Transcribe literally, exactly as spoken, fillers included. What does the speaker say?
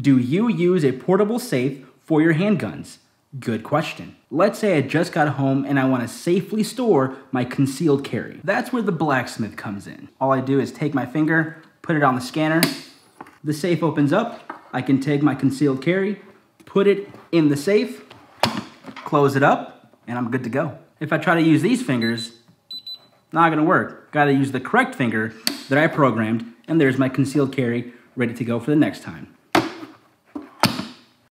Do you use a portable safe for your handguns? Good question. Let's say I just got home and I want to safely store my concealed carry. That's where the blacksmith comes in. All I do is take my finger, put it on the scanner, the safe opens up, I can take my concealed carry, put it in the safe, close it up, and I'm good to go. If I try to use these fingers, not gonna work. Gotta use the correct finger that I programmed, and there's my concealed carry ready to go for the next time.